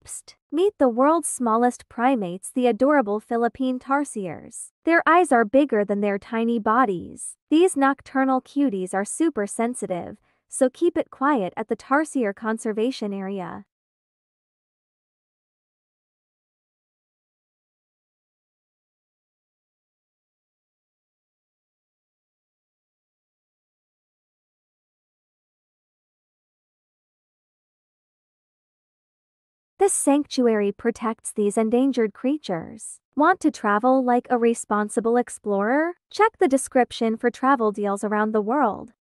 Psst. Meet the world's smallest primates, the adorable Philippine Tarsiers. Their eyes are bigger than their tiny bodies. These nocturnal cuties are super sensitive, so keep it quiet at the Tarsier Conservation Area. This sanctuary protects these endangered creatures. Want to travel like a responsible explorer? Check the description for travel deals around the world.